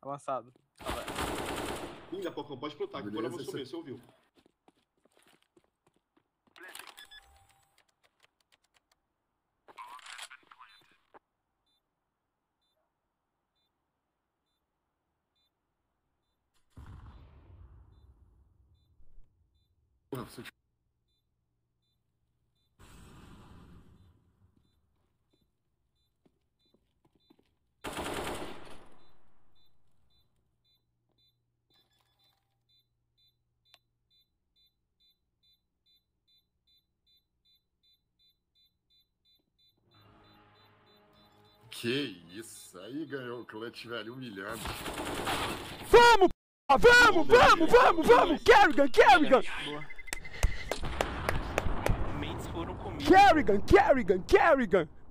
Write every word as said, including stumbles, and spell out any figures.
Avançado. Ah, vai. Ih, da Pocão, pode plotar, que agora eu vou subir, você ouviu. Porra, você... Que isso, aí ganhou o clutch, velho, humilhando. Vamos, p***, vamos, vamos, vamos, vamos! Kerrigan, Kerrigan! Mates foram comigo. Kerrigan, Kerrigan, Kerrigan!